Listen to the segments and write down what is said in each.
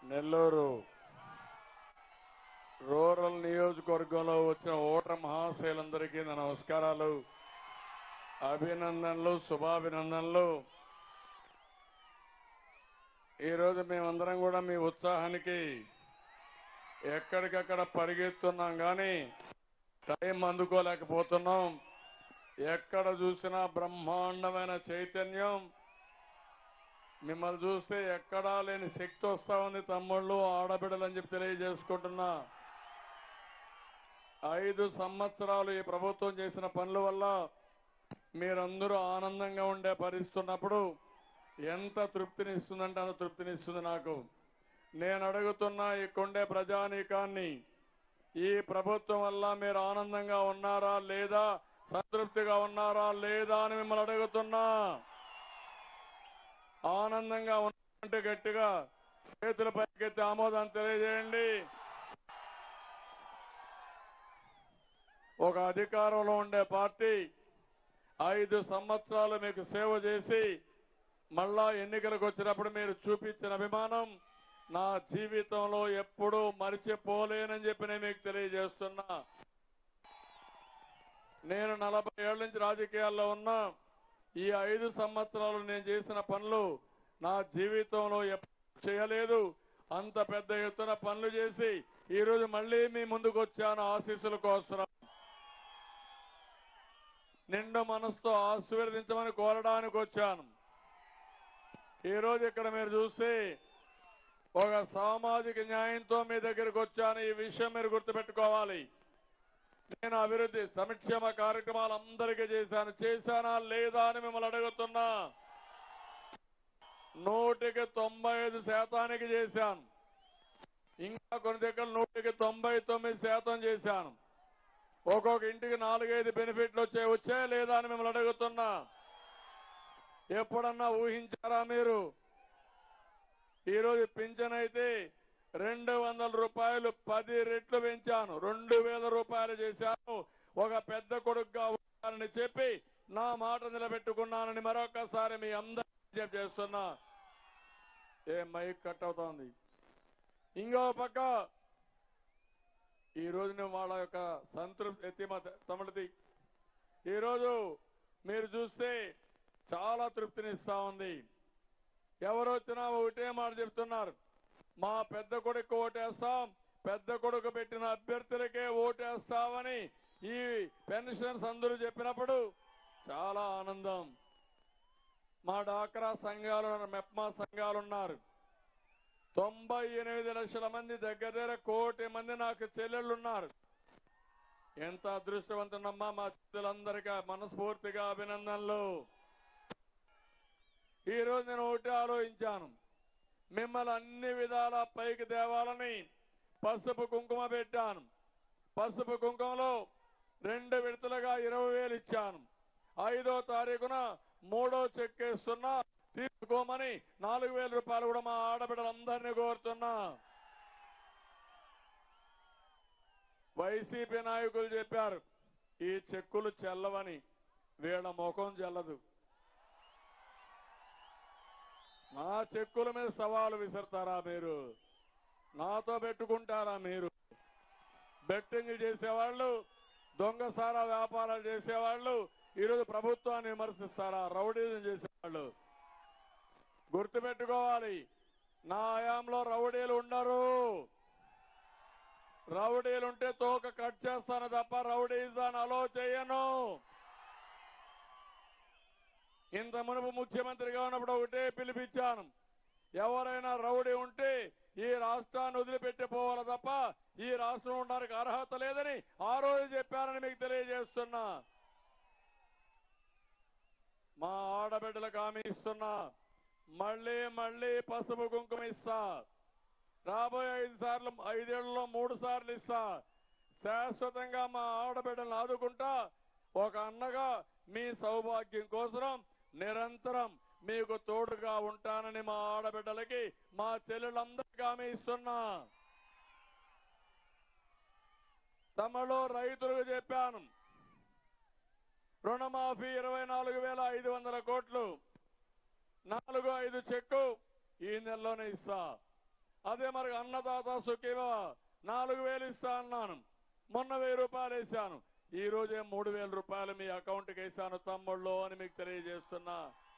Nellore rural నియోజకవర్గంలో వచ్చిన voter మహాశయులందరికీ నా నమస్కారాలు, అభినందనలు, శుభాభినందనలు. ఈరోజు మేమందరం కూడా మీ ఉత్సాహానికి ఎక్కడికక్కడ పరిగెత్తున్నాం కానీ టైం అందుకోలేకపోతున్నాం. ఎక్కడ చూసినా బ్రహ్మాండమైన చైతన్యం. మిమ్మల్ని చూస్తే ఎక్కడా లేని శక్తి వస్తా ఉంది. తమ్ముళ్ళు, ఆడబిడ్డలు అని చెప్పి తెలియజేసుకుంటున్నా. 5 సంవత్సరాలు ఈ ప్రభుత్వం చేసిన పనుల వల్ల మీరందరూ ఆనందంగా ఉండే పరిస్థితి ఉన్నప్పుడు ఎంత తృప్తినిస్తుందంటే అంత తృప్తినిస్తుంది నాకు. నేను అడుగుతున్నా ఇక్కడుండే ప్రజానీకాన్ని, ఈ ప్రభుత్వం వల్ల మీరు ఆనందంగా ఉన్నారా లేదా, సంతృప్తిగా ఉన్నారా లేదా అని మిమ్మల్ని అడుగుతున్నా. ఆనందంగా ఉన్నంటే గట్టిగా చేతుల పైకెత్తి ఆమోదాన్ని తెలియజేయండి. ఒక అధికారంలో ఉండే పార్టీ 5 సంవత్సరాలు మీకు సేవ చేసి మళ్ళా ఎన్నికలకు వచ్చినప్పుడు మీరు చూపించిన అభిమానం నా జీవితంలో ఎప్పుడూ మరిచిపోలేనని చెప్పి నేను మీకు తెలియజేస్తున్నా. నేను 40 ఏళ్ల నుంచి రాజకీయాల్లో ఉన్నా. ఈ 5 సంవత్సరాలు నేను చేసిన పనులు నా జీవితంలో ఎప్పుడు చేయలేదు. అంత పెద్ద ఎత్తున పనులు చేసి ఈరోజు మళ్లీ మీ ముందుకు వచ్చాను ఆశీస్సుల కోసం. నిండు మనసుతో ఆశీర్వదించమని కోరడానికి వచ్చాను. ఈరోజు ఇక్కడ మీరు చూస్తే ఒక సామాజిక న్యాయంతో మీ దగ్గరికి వచ్చాను. ఈ విషయం మీరు గుర్తుపెట్టుకోవాలి. నేను అభివృద్ధి సంక్షేమ కార్యక్రమాలు అందరికీ చేశానా లేదా అని మిమ్మల్ని అడుగుతున్నా. 100కి 95% చేశాను. ఇంకా కొన్ని దగ్గర 100కి 99% చేశాను. ఒక్కొక్క ఇంటికి 4-5 బెనిఫిట్లు వచ్చాయా లేదా అని మిమ్మల్ని అడుగుతున్నా. ఎప్పుడన్నా ఊహించారా మీరు? ఈరోజు పింఛన్ అయితే 200 రూపాయలు 10 రెట్లు పెంచాను. 2000 రూపాయలు చేశాను. ఒక పెద్ద కొడుకుగా ఉండాలని చెప్పి నా మాట నిలబెట్టుకున్నానని మరొకసారి మీ అందరికీ చేస్తున్నా. మైక్ కట్ అవుతోంది. ఇంకో పక్క ఈరోజు నేను వాళ్ళ యొక్క సంతృప్తి తమిళది ఈరోజు మీరు చూస్తే చాలా తృప్తినిస్తా ఉంది. ఎవరు వచ్చినా ఒకటే మాట చెప్తున్నారు, మా పెద్ద కొడుకు ఓటేస్తాం, పెద్ద కొడుకు పెట్టిన అభ్యర్థులకే ఓటేస్తామని ఈ పెన్షనర్స్ అందరూ చెప్పినప్పుడు చాలా ఆనందం. మా డాక్రా సంఘాలు, మెప్మా సంఘాలున్నారు. 98 లక్షల మంది, దగ్గర 1 కోటి మంది నాకు చెల్లెళ్ళున్నారు. ఎంత అదృష్టవంతునమ్మా. మా చెల్లెలందరికీ మనస్ఫూర్తిగా అభినందనలు. ఈరోజు నేను ఒకటి ఆలోచించాను, మిమ్మల్ని అన్ని విధాల పైకి తేవాలని పసుపు కుంకుమ పెట్టాను. పసుపు కుంకుమలో 2 విడతలుగా 20,000 ఇచ్చాను. 5వ తారీఖున 3వ చెక్ వేస్తున్నా, తీసుకోమని 4,000 రూపాయలు కూడా మా ఆడబిడ్డలందరినీ కోరుతున్నా. వైసీపీ నాయకులు చెప్పారు ఈ చెక్కులు చెల్లవని. వీళ్ళ ముఖం చెల్లదు. నా చెక్కుల మీద సవాలు విసురుతారా మీరు? నాతో పెట్టుకుంటారా మీరు? బెట్టింగ్ చేసేవాళ్ళు, దొంగసారా వ్యాపారాలు చేసేవాళ్ళు ఈరోజు ప్రభుత్వాన్ని విమర్శిస్తారా? రౌడీజం చేసేవాళ్ళు గుర్తుపెట్టుకోవాలి. నా హయాంలో రౌడీలు ఉండరు. రౌడీలుంటే తోక కట్ చేస్తాను తప్ప రౌడీజాన్ని అలో చేయను. ఇంత మునుపు ముఖ్యమంత్రిగా ఉన్నప్పుడు ఒకటే పిలిపించాను, ఎవరైనా రౌడీ ఉంటే ఈ రాష్ట్రాన్ని వదిలిపెట్టిపోవాలి తప్ప ఈ రాష్ట్రం ఉండడానికి అర్హత లేదని ఆ రోజు చెప్పానని మీకు తెలియజేస్తున్నా. మా ఆడబిడ్డలకు హామీ ఇస్తున్నా, మళ్లీ పసుపు కుంకుమ ఇస్తా. రాబోయే 5 ఏళ్లలో 3 సార్లు ఇస్తా. శాశ్వతంగా మా ఆడబిడ్డలను ఆదుకుంటా. ఒక అన్నగా మీ సౌభాగ్యం కోసం నిరంతరం మీకు తోడుగా ఉంటానని మా ఆడబిడ్డలకి, మా చెల్లెళ్ళందరికీ హామీ ఇస్తున్నా. తమలో రైతులకు చెప్పాను, రుణమాఫీ 24,500 కోట్లు, 4-5 చెక్కు ఈ నెలలోనే ఇస్తా. అదే మరి అన్నదాత సుఖీభవ 4000 ఇస్తా అన్నాను. మొన్న 1000 రూపాయలు వేశాను. ఈ రోజే 3000 రూపాయలు మీ అకౌంట్కి వేశాను తమ్ముళ్ళు అని మీకు తెలియజేస్తున్నా.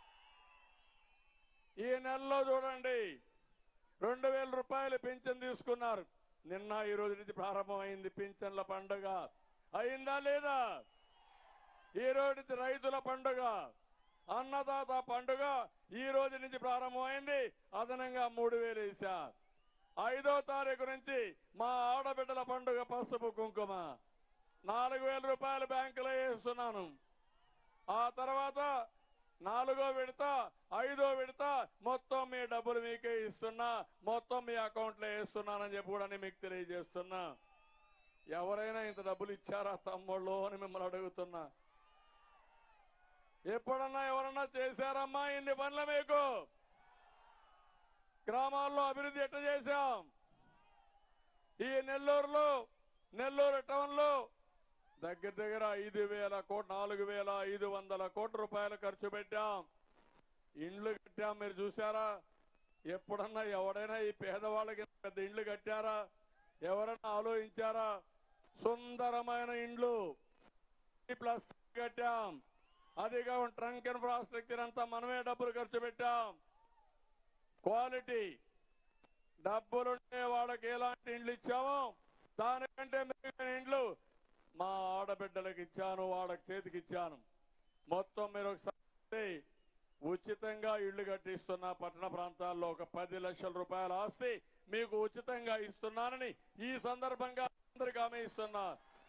ఈ నెలలో చూడండి 2000 రూపాయలు పింఛన్ తీసుకున్నారు. నిన్న ఈ రోజు నుంచి ప్రారంభమైంది పింఛన్ల పండుగ. అయిందా లేదా? ఈ రోజు నుంచి రైతుల పండుగ, అన్నదాత పండుగ ఈ రోజు నుంచి ప్రారంభమైంది. అదనంగా 3000 వేశా. 5వ తారీఖు నుంచి మా ఆడబిడ్డల పండుగ పసుపు కుంకుమ 4000 రూపాయలు బ్యాంకులో వేస్తున్నాను. ఆ తర్వాత 4వ విడత 5వ విడత మొత్తం మీ డబ్బులు మీకే ఇస్తున్నా, మొత్తం మీ అకౌంట్లో వేస్తున్నానని చెప్పి కూడా మీకు తెలియజేస్తున్నా. ఎవరైనా ఇంత డబ్బులు ఇచ్చారా తమ్ముళ్ళు అని మిమ్మల్ని అడుగుతున్నా. ఎప్పుడన్నా ఎవరన్నా చేశారమ్మా ఇన్ని పనులు? మీకు గ్రామాల్లో అభివృద్ధి ఎట్లా చేశాం? ఈ నెల్లూరు టౌన్ లో దగ్గర 5,000 కోట్లు 4,500 కోట్ల రూపాయలు ఖర్చు పెట్టాం. ఇండ్లు కట్టాం. మీరు చూశారా? ఎప్పుడన్నా ఎవడైనా ఈ పేదవాళ్ళకి పెద్ద ఇండ్లు కట్టారా? ఎవరైనా ఆలోచించారా? సుందరమైన ఇండ్లు ప్లస్ కట్టాం. అదిగా ట్రంక్ ఇన్ఫ్రాస్ట్రక్చర్ అంతా మనమే డబ్బులు ఖర్చు పెట్టాం. క్వాలిటీ డబ్బులుంటే వాళ్ళకి ఎలాంటి ఇండ్లు ఇచ్చామో దానికంటే మెరుగైన ఇండ్లు మా ఆడబిడ్డలకు ఇచ్చాను, వాళ్ళకి చేతికి ఇచ్చాను. మొత్తం మీరు ఒకసారి ఉచితంగా ఇళ్లు కట్టిస్తున్నా. పట్టణ ప్రాంతాల్లో ఒక 10 లక్షల రూపాయల ఆస్తి మీకు ఉచితంగా ఇస్తున్నానని ఈ సందర్భంగా అందరికీ హామీ ఇస్తున్నా.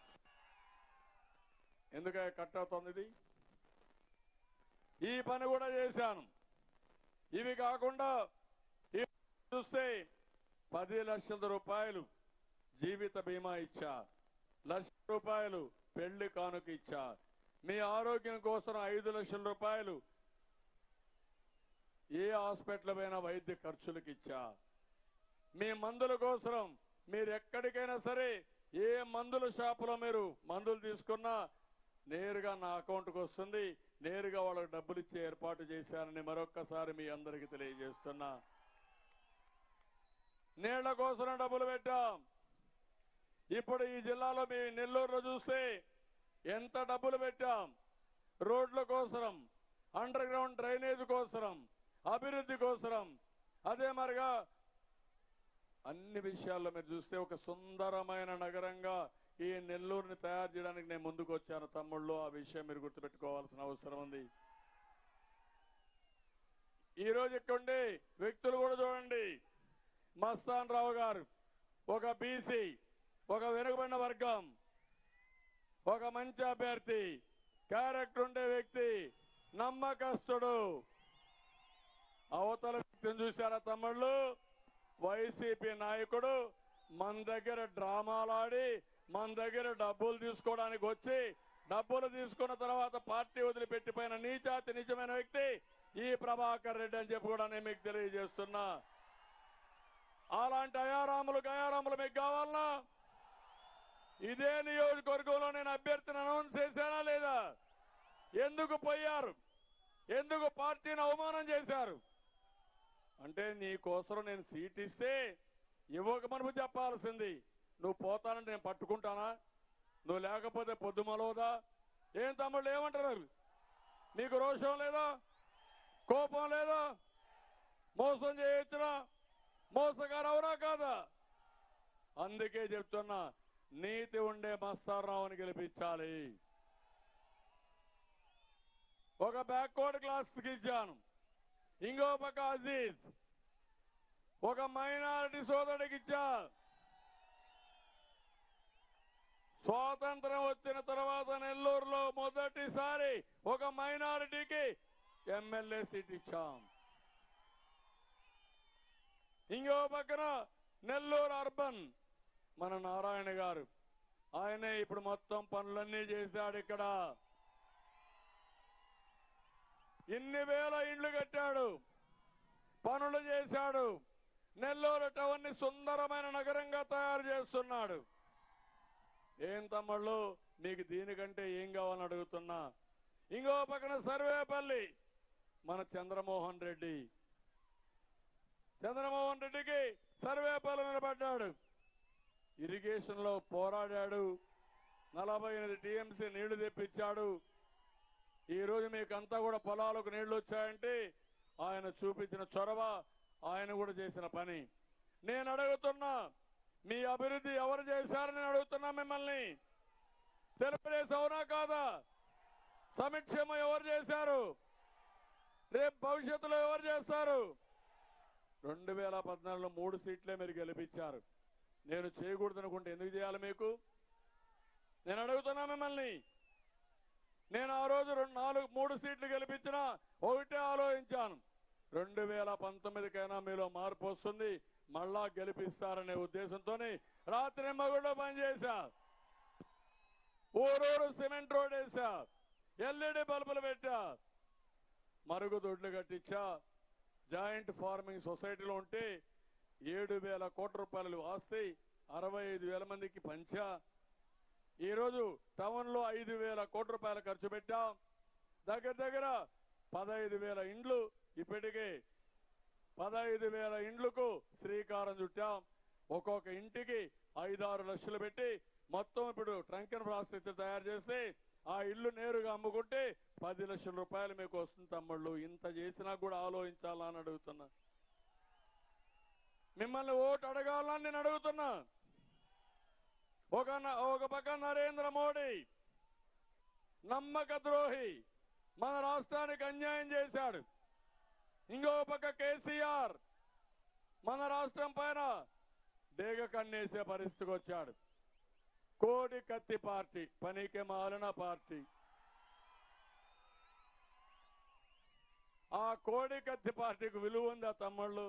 ఎందుకంటే కట్ అవుతుంది ఇది. ఈ పని కూడా చేశాను. ఇవి కాకుండా చూస్తే 10 లక్షల రూపాయలు జీవిత బీమా ఇచ్చా, 1 లక్ష రూపాయలు పెళ్లి కానుక ఇచ్చా. మీ ఆరోగ్యం కోసం 5 లక్షల రూపాయలు ఏ హాస్పిటల్ పైన వైద్య ఖర్చులకు ఇచ్చా. మీ మందుల కోసం మీరు ఎక్కడికైనా సరే ఏ మందుల షాపులో మీరు మందులు తీసుకున్నా నేరుగా నా అకౌంట్కి వస్తుంది. నేరుగా వాళ్ళకి డబ్బులు ఇచ్చే ఏర్పాటు చేశానని మరొక్కసారి మీ అందరికీ తెలియజేస్తున్నా. నీళ్ల కోసం డబ్బులు పెట్టాం. ఇప్పుడు ఈ జిల్లాలో మీ నెల్లూరులో చూస్తే ఎంత డబ్బులు పెట్టాం. రోడ్ల కోసం, అండర్ గ్రౌండ్ డ్రైనేజ్ కోసం, అభివృద్ధి కోసం, అదే మరిగా అన్ని విషయాల్లో మీరు చూస్తే ఒక సుందరమైన నగరంగా ఈ నెల్లూరుని తయారు చేయడానికి నేను ముందుకు వచ్చాను తమ్ముళ్ళు. ఆ విషయం మీరు గుర్తుపెట్టుకోవాల్సిన అవసరం ఉంది. ఈ రోజు ఇక్కడుండే వ్యక్తులు కూడా చూడండి. మస్తాన్ రావు గారు ఒక బీసీ, ఒక వెనుకబడిన వర్గం, ఒక మంచి అభ్యర్థి, క్యారెక్టర్ ఉండే వ్యక్తి, నమ్మకస్తుడు. అవతల వ్యక్తిని చూశారా తమ్ముళ్ళు? వైసీపీ నాయకుడు మన దగ్గర డ్రామాలాడి మన దగ్గర డబ్బులు తీసుకోవడానికి వచ్చి డబ్బులు తీసుకున్న తర్వాత పార్టీ వదిలిపెట్టిపోయిన నీచాతి నిజమైన వ్యక్తి ఈ ప్రభాకర్ రెడ్డి అని చెప్పి కూడా నేను మీకు తెలియజేస్తున్నా. అలాంటి గయారాములు మీకు కావాలన్నా ఇదే నియోజకవర్గంలో నేను అభ్యర్థిని అనౌన్స్ చేశానా లేదా? ఎందుకు పోయారు? ఎందుకు పార్టీని అవమానం చేశారు? అంటే నీ కోసం నేను సీట్ ఇస్తే ఇవ్వకమని చెప్పాల్సింది. నువ్వు పోతానంటే నేను పట్టుకుంటానా? నువ్వు లేకపోతే పొద్దు మలవదా? ఏం తమ్ముళ్ళు ఏమంటారు? నీకు రోషం లేదా? కోపం లేదా? మోసం చేయొచ్చునా? మోసగారు అవునా కాదా? అందుకే చెప్తున్నా, నీతి ఉండే మస్తారావుని గెలిపించాలి. ఒక బ్యాక్వర్డ్ క్లాస్కి ఇచ్చాను. ఇంకో పక్క అజీజ్ ఒక మైనారిటీ సోదరుడికి ఇచ్చా. స్వాతంత్రం వచ్చిన తర్వాత నెల్లూరులో మొదటిసారి ఒక మైనారిటీకి ఎమ్మెల్యే సీట్ ఇచ్చాం. ఇంకో పక్కన నెల్లూరు అర్బన్ మన నారాయణ గారు, ఆయనే ఇప్పుడు మొత్తం పనులన్నీ చేశాడు. ఇక్కడ ఇన్ని వేల ఇండ్లు కట్టాడు, పనులు చేశాడు. నెల్లూరు టౌన్ ని సుందరమైన నగరంగా తయారు చేస్తున్నాడు. ఏం తమ్ముళ్ళు మీకు దీనికంటే ఏం కావాలని అడుగుతున్నా. ఇంకో పక్కన సర్వేపల్లి మన చంద్రమోహన్ రెడ్డికి సర్వేపల్లి నిలబడ్డాడు, ఇరిగేషన్ లో పోరాడాడు, 48 టీఎంసీ నీళ్లు తెప్పించాడు. ఈ రోజు మీకంతా కూడా పొలాలకు నీళ్లు వచ్చాయంటే ఆయన చూపించిన చొరవ, ఆయన కూడా చేసిన పని. నేను అడుగుతున్నా, మీ అభివృద్ధి ఎవరు చేశారని అడుగుతున్నా మిమ్మల్ని. తెలుగుదేశం అవునా కాదా? సంక్షేమం ఎవరు చేశారు? రేపు భవిష్యత్తులో ఎవరు చేస్తారు? 2014లో 3 సీట్లే మీరు గెలిపించారు. నేను చేయకూడదనుకుంటే ఎందుకు చేయాలి మీకు? నేను అడుగుతున్నా మిమ్మల్ని. నేను ఆ రోజు 3 సీట్లు గెలిపించినా ఒకటే ఆలోచించాను, 2019కైనా మీలో మార్పు వస్తుంది, మళ్ళా గెలిపిస్తారనే ఉద్దేశంతోనే రాత్రి మగుళ్ళు పనిచేశా. ఊరూరు సిమెంట్ రోడ్ వేశా, ఎల్ఈడి బల్బులు పెట్టా, మరుగుదొడ్లు కట్టించా. జాయింట్ ఫార్మింగ్ సొసైటీలో ఉంటే 7,000 కోట్ల రూపాయలు ఆస్తి 65,000 మందికి పంచా. ఈరోజు టౌన్ లో 5,000 కోట్ల రూపాయలు ఖర్చు పెట్టాం. దగ్గర 15,000 ఇండ్లు, ఇప్పటికే 15,000 ఇండ్లకు శ్రీకారం చుట్టాం. ఒక్కొక్క ఇంటికి 5-6 లక్షలు పెట్టి మొత్తం ఇప్పుడు ట్రంక్ అండ్ ప్రాసెస్ తయారు చేస్తే ఆ ఇల్లు నేరుగా అమ్ముకుంటే 10 లక్షల రూపాయలు మీకు వస్తుంది తమ్ముళ్ళు. ఇంత చేసినా కూడా ఆలోచించాలా అని అడుగుతున్నా. మిమ్మల్ని ఓటు అడగాలని నేను అడుగుతున్నా. ఒక పక్క నరేంద్ర మోడీ నమ్మక ద్రోహి, మన రాష్ట్రానికి అన్యాయం చేశాడు. ఇంకో పక్క కేసీఆర్ మన రాష్ట్రం పైన డేగ కన్నేసే పరిస్థితికి వచ్చాడు. కోడి కత్తి పార్టీ, పనికి మాలిన పార్టీ. ఆ కోడి కత్తి పార్టీకి విలువ ఉందా తమ్ముళ్ళు?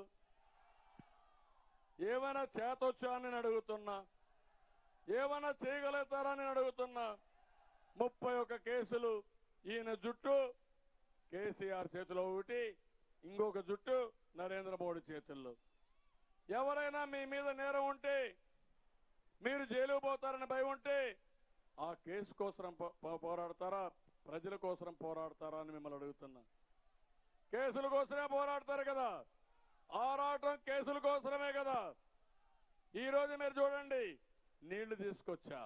ఏమైనా చేతొచ్చా అని అడుగుతున్నా, ఏమైనా చేయగలుగుతారని అడుగుతున్నా. 31 కేసులు ఈయన జుట్టు కేసీఆర్ చేతిలో ఒకటి, ఇంకొక జుట్టు నరేంద్ర మోడీ చేతుల్లో. ఎవరైనా మీ మీద నేరం ఉంటే, మీరు జైలుకు పోతారని భయం ఉంటే ఆ కేసు కోసం పోరాడతారా, ప్రజల కోసం పోరాడతారా అని మిమ్మల్ని అడుగుతున్నా. కేసుల కోసమే పోరాడతారు కదా, ఆరాటం కేసుల కోసమే కదా. ఈ రోజు మీరు చూడండి, నీళ్లు తీసుకొచ్చా,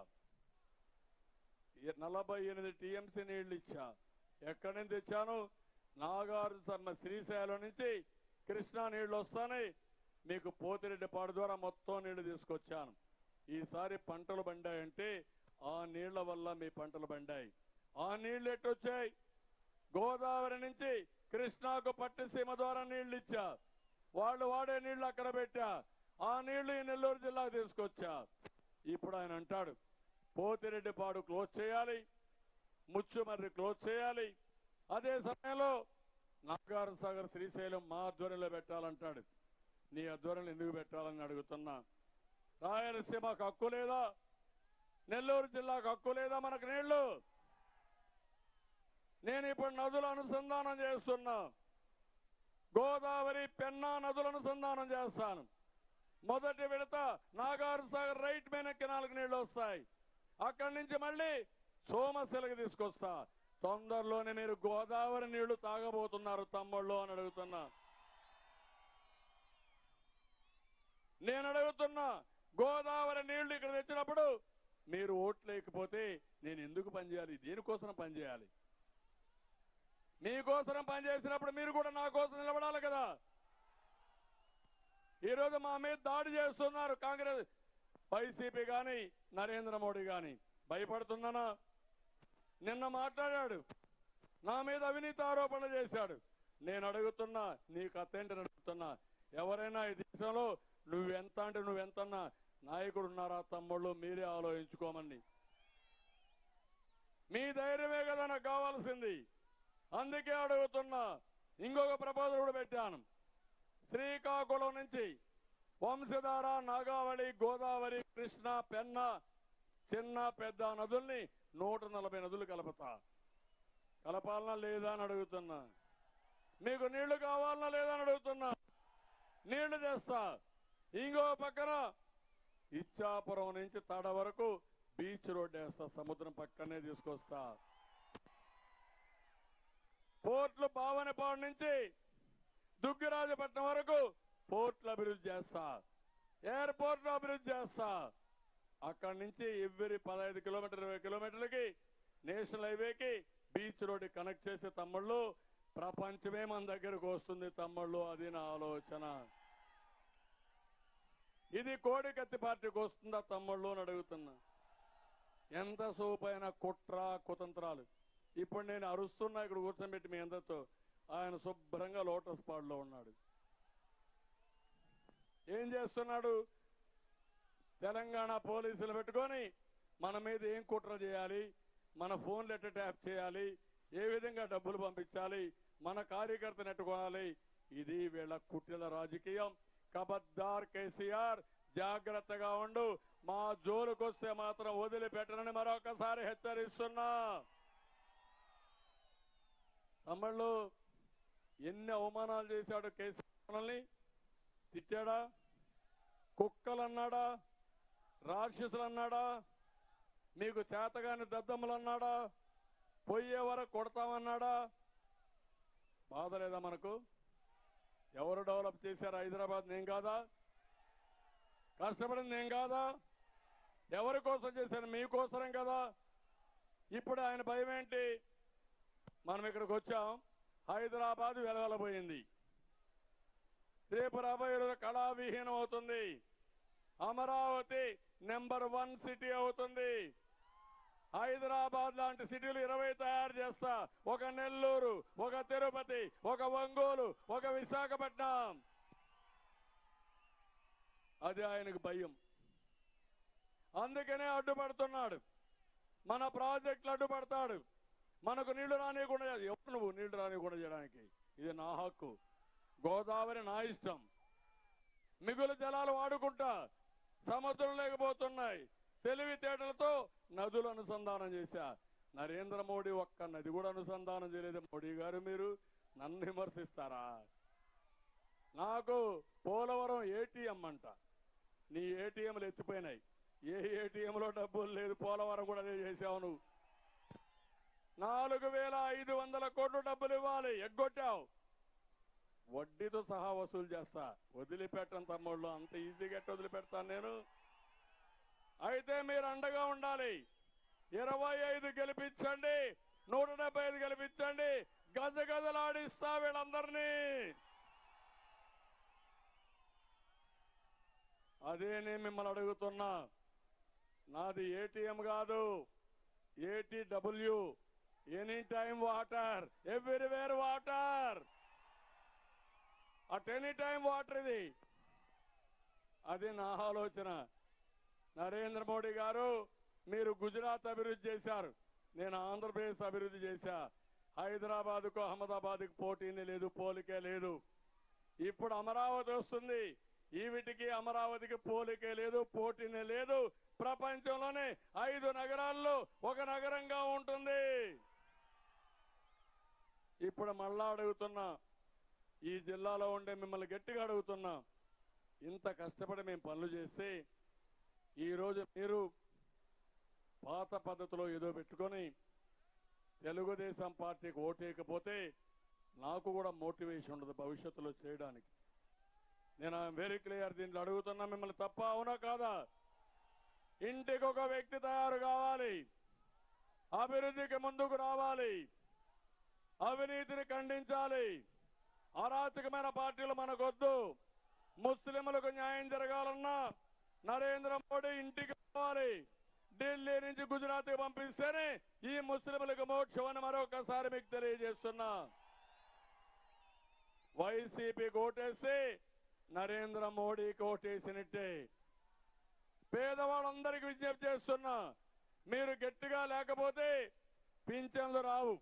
48 టీఎంసీ నీళ్లు ఇచ్చా. ఎక్కడి నుంచి తెచ్చాను? నాగార్జున శ్రీశైలం నుంచి కృష్ణా నీళ్లు వస్తానే మీకు పోతిరెడ్డిపాడు ద్వారా మొత్తం నీళ్లు తీసుకొచ్చాను. ఈసారి పంటలు బండాయంటే ఆ నీళ్ల వల్ల మీ పంటలు బండాయి. ఆ నీళ్లు ఎట్టొచ్చాయి? గోదావరి నుంచి కృష్ణాకు పట్టిసీమ ద్వారా నీళ్లు ఇచ్చా, వాళ్ళు వాడే నీళ్లు అక్కడ పెట్టా. ఆ నీళ్లు ఈ నెల్లూరు జిల్లాకు తీసుకొచ్చా. ఇప్పుడు ఆయన అంటాడు పోతిరెడ్డిపాడు క్లోజ్ చేయాలి, ముచ్చుమర్రి క్లోజ్ చేయాలి. అదే సమయంలో నాగార్జున సాగర్ శ్రీశైలం మా ఆధ్వర్యంలో పెట్టాలంటాడు. నీ ఆధ్వర్యంలో ఎందుకు పెట్టాలని అడుగుతున్నా. రాయలసీమకు హక్కు లేదా? నెల్లూరు జిల్లాకు హక్కు లేదా మనకు నీళ్లు? నేను ఇప్పుడు నదుల అనుసంధానం చేస్తున్నా. గోదావరి, పెన్నా నదుల అనుసంధానం చేస్తాను. మొదటి విడత నాగార్జున సాగర్ రైట్ మెయిన్ కెనాల్కి నీళ్లు వస్తాయి. అక్కడి నుంచి మళ్ళీ సోమశిలకి తీసుకొస్తా. తొందరలోనే మీరు గోదావరి నీళ్లు తాగబోతున్నారు తమ్ముళ్ళు అని అడుగుతున్నా. నేను అడుగుతున్నా, గోదావరి నీళ్లు ఇక్కడ తెచ్చినప్పుడు మీరు ఓట్లేకపోతే నేను ఎందుకు పనిచేయాలి? దేనికోసం పనిచేయాలి? మీకోసం పనిచేసినప్పుడు మీరు కూడా నా కోసం నిలబడాలి కదా. ఈరోజు మా మీద దాడి చేస్తున్నారు కాంగ్రెస్, వైసీపీ కానీ నరేంద్ర మోడీ కానీ. భయపడుతుందనా? నిన్న మాట్లాడాడు, నా మీద అవినీతి ఆరోపణలు చేశాడు. నేను అడుగుతున్నా, నీకు అత్తేంటని అడుగుతున్నా. ఎవరైనా ఈ దేశంలో నువ్వెంత అంటే నువ్వెంతన్నా నాయకుడు ఉన్నారా తమ్ముళ్ళు? మీరే ఆలోచించుకోమని. మీ ధైర్యమే కదా నాకు కావాల్సింది. అందుకే అడుగుతున్నా. ఇంకొక ప్రపోజల్ కూడా పెట్టాను. శ్రీకాకుళం నుంచి వంశధార, నాగావళి, గోదావరి, కృష్ణ, పెన్నా, చిన్న పెద్ద నదుల్ని 140 నదులు కలుపుతా. కలపాలనా లేదా అని అడుగుతున్నా. మీకు నీళ్లు కావాలనా లేదా అని అడుగుతున్నా. నీళ్లు తెస్తా. ఇంకో పక్కన ఇచ్చాపురం నుంచి తడ వరకు బీచ్ రోడ్ వేస్తా, సముద్రం పక్కనే తీసుకొస్తా. పోర్టులు భావనపాడు నుంచి దుగ్గిరాజపట్నం వరకు పోర్టులు అభివృద్ధి చేస్తా. ఎయిర్పోర్ట్ అభివృద్ధి చేస్తా. అక్కడి నుంచి ఎవ్రీ 15 కిలోమీటర్లు 20 కిలోమీటర్లకి నేషనల్ హైవేకి బీచ్ రోడ్ కనెక్ట్ చేసే తమ్ముళ్ళు ప్రపంచమే మన దగ్గరకు వస్తుంది తమ్ముళ్ళు. అది నా ఆలోచన. ఇది కోడికత్తి పార్టీకి వస్తుందా తమ్ముళ్ళు అని అడుగుతున్నా. ఎంత సోపైన కుట్ర కుతంత్రాలు. ఇప్పుడు నేను అరుస్తున్నా ఇక్కడ కూర్చోబెట్టి మీ అందరితో. ఆయన శుభ్రంగా లోటస్ పాడులో ఉన్నాడు. ఏం చేస్తున్నాడు? తెలంగాణ పోలీసులు పెట్టుకొని మన మీద ఏం కుట్ర చేయాలి, మన ఫోన్లు ఎట్ట ట్యాప్ చేయాలి, ఏ విధంగా డబ్బులు పంపించాలి, మన కార్యకర్తను ఎట్టుకోవాలి. ఇది వీళ్ళ కుట్రల రాజకీయం. కబద్దార్ కేసీఆర్, జాగ్రత్తగా ఉండు. మా జోలుకొస్తే మాత్రం వదిలిపెట్టనని మరొకసారి హెచ్చరిస్తున్నా. తమ్ముళ్ళు ఎన్ని అవమానాలు చేశాడు కేసీఆర్. మనల్ని తిట్టాడా? కుక్కలు అన్నాడా? రాక్షసులు అన్నాడా? మీకు చేతగాని దద్దమ్మలు అన్నాడా? పోయే వరకు కొడతామన్నాడా? బాధ లేదా మనకు? ఎవరు డెవలప్ చేశారు హైదరాబాద్? నేను కాదా? కష్టపడింది నేను కాదా? ఎవరి కోసం చేశాను? మీకోసరం కదా. ఇప్పుడు ఆయన భయం ఏంటి? మనం ఇక్కడికి వచ్చాం, హైదరాబాద్ వెలవెలబోయింది. రేపు రాబోయే రోజు కళావిహీనం అవుతుంది. అమరావతి నెంబర్ 1 సిటీ అవుతుంది. హైదరాబాద్ లాంటి సిటీలు 20 తయారు చేస్తా. ఒక నెల్లూరు, ఒక తిరుపతి, ఒక ఒంగోలు, ఒక విశాఖపట్నం. అది ఆయనకు భయం. అందుకనే అడ్డుపడుతున్నాడు. మన ప్రాజెక్టులు అడ్డుపడతాడు. మనకు నీళ్లు రానియకుండా. ఎవరు నువ్వు నీళ్లు రానియకుండా చేయడానికి? ఇది నా హక్కు. గోదావరి నా ఇష్టం. మిగులు జలాలు వాడుకుంటా. సముద్రం లేకపోతున్నాయి. తెలివితేటలతో నదులు అనుసంధానం చేశా. నరేంద్ర మోడీ ఒక్క నది కూడా అనుసంధానం చేయలేదు. మోడీ గారు మీరు నన్ను విమర్శిస్తారా? నాకు పోలవరం ఏటీఎం అంట. నీ ఏటీఎంలు ఎత్తిపోయినాయి. ఏ ఏటీఎంలో డబ్బులు లేదు. పోలవరం కూడా అదే చేశావు నువ్వు. 4,500 కోట్లు డబ్బులు ఇవ్వాలి, ఎగ్గొట్టావు. వడ్డీతో సహా వసూలు చేస్తా. వదిలిపెట్టను తమ్ముళ్ళు, అంత ఈజీగా ఎట్ట వదిలిపెడతాను నేను? అయితే మీరు అండగా ఉండాలి. 25 గెలిపించండి, 175 గెలిపించండి. గజగజలాడిస్తా వీళ్ళందరినీ. అదే నేను మిమ్మల్ని అడుగుతున్నా. నాది ఏటీఎం కాదు, ATW, any time water, everywhere water. At any time water. ఇది అది నా ఆలోచన. నరేంద్ర మోడీ గారు, మీరు గుజరాత్ అభివృద్ధి చేశారు, నేను ఆంధ్రప్రదేశ్ అభివృద్ధి చేశా. హైదరాబాద్కు అహ్మదాబాద్కు పోటీనే లేదు, పోలికే లేదు. ఇప్పుడు అమరావతి వస్తుంది. ఈవిటికి అమరావతికి పోలికే లేదు, పోటీనే లేదు. ప్రపంచంలోనే 5 నగరాల్లో ఒక నగరంగా ఉంటుంది. ఇప్పుడు మళ్ళా అడుగుతున్నా, ఈ జిల్లాలో ఉండే మిమ్మల్ని గట్టిగా అడుగుతున్నా. ఇంత కష్టపడి మేము పనులు చేస్తే ఈరోజు మీరు పాత పద్ధతిలో ఏదో పెట్టుకొని తెలుగుదేశం పార్టీకి ఓటేయకపోతే నాకు కూడా మోటివేషన్ ఉండదు భవిష్యత్తులో చేయడానికి. నేను వెరీ క్లియర్. దీంట్లో అడుగుతున్నా మిమ్మల్ని, తప్ప అవునా కాదా? ఇంటికి ఒక వ్యక్తి తయారు కావాలి, అభివృద్ధికి ముందుకు రావాలి, అవినీతిని ఖండించాలి. అరాచకమైన పార్టీలు మనకొద్దు. ముస్లింలకు న్యాయం జరగాలన్నా నరేంద్ర మోడీ ఇంటికి రావాలి. ఢిల్లీ నుంచి గుజరాత్ పంపిస్తేనే ఈ ముస్లింలకు మోక్షం అని మరొకసారి మీకు తెలియజేస్తున్నా. వైసీపీకి ఓటేసి నరేంద్ర మోడీకి ఓటేసినట్టే. పేదవాళ్ళందరికీ విజ్ఞప్తి చేస్తున్నా, మీరు గట్టిగా లేకపోతే పింఛన్లు రావు,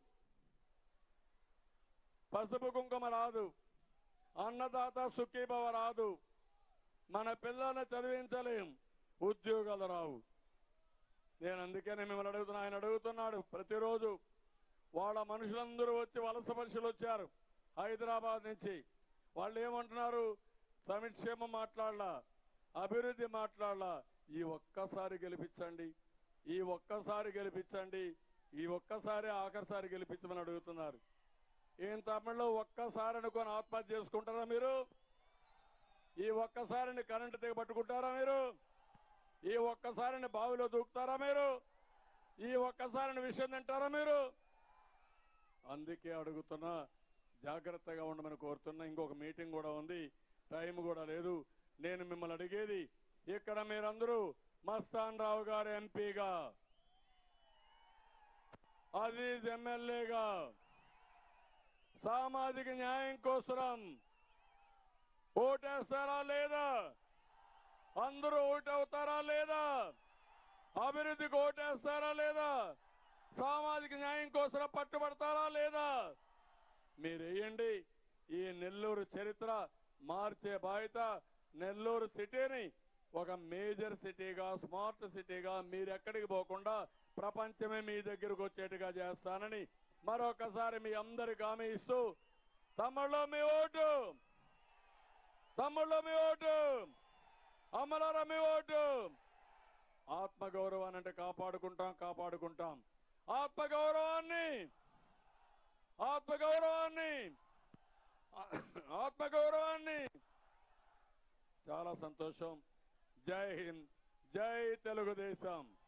పసుపు కుంకుమ రాదు, అన్నదాత సుఖీభవ రాదు, మన పిల్లల్ని చదివించలేం, ఉద్యోగాలు రావు. నేను అందుకనే మిమ్మల్ని అడుగుతున్నా. ఆయన అడుగుతున్నాడు ప్రతిరోజు. వాళ్ళ మనుషులందరూ వచ్చి వలస మనుషులు వచ్చారు హైదరాబాద్ నుంచి. వాళ్ళు ఏమంటున్నారు? సంక్షేమం మాట్లాడలా, అభివృద్ధి మాట్లాడలా. ఈ ఒక్కసారి గెలిపించండి, ఈ ఒక్కసారి గెలిపించండి, ఈ ఒక్కసారి ఆఖరిసారి గెలిపించమని అడుగుతున్నారు. ఏం తమిళలో ఒక్కసారి అనుకొని ఆత్మహత్య చేసుకుంటారా మీరు? ఈ ఒక్కసారిని కరెంటు తెగ పట్టుకుంటారా మీరు? ఈ ఒక్కసారిని బావిలో దూకుతారా మీరు? ఈ ఒక్కసారిని విషయం తింటారా మీరు? అందుకే అడుగుతున్నా, జాగ్రత్తగా ఉండమని కోరుతున్నా. ఇంకొక మీటింగ్ కూడా ఉంది, టైం కూడా లేదు. నేను మిమ్మల్ని అడిగేది, ఇక్కడ మీరందరూ మస్తాన్ రావు గారు ఎంపీగా, అజీజ్ ఎమ్మెల్యేగా, సామాజిక న్యాయం కోసం ఓటేస్తారా లేదా? అందరూ ఓటవుతారా లేదా? అభివృద్ధికి ఓటేస్తారా లేదా? సామాజిక న్యాయం కోసం పట్టుబడతారా లేదా? మీరు వేయండి. ఈ నెల్లూరు చరిత్ర మార్చే బాధ్యత, నెల్లూరు సిటీని ఒక మేజర్ సిటీగా, స్మార్ట్ సిటీగా, మీరెక్కడికి పోకుండా ప్రపంచమే మీ దగ్గరకు వచ్చేట్టుగా చేస్తానని మరొకసారి మీ అందరికి హామీ ఇస్తూ, తమ్ముళ్ళో మీ ఓటు, తమ్ముళ్ళో మీ ఓటు, అమ్మలారా మీ ఓటు. ఆత్మగౌరవాన్ని అంటే కాపాడుకుంటాం, కాపాడుకుంటాం. ఆత్మగౌరవాన్ని, ఆత్మగౌరవాన్ని, ఆత్మగౌరవాన్ని. చాలా సంతోషం. జై హింద్, జై తెలుగుదేశం.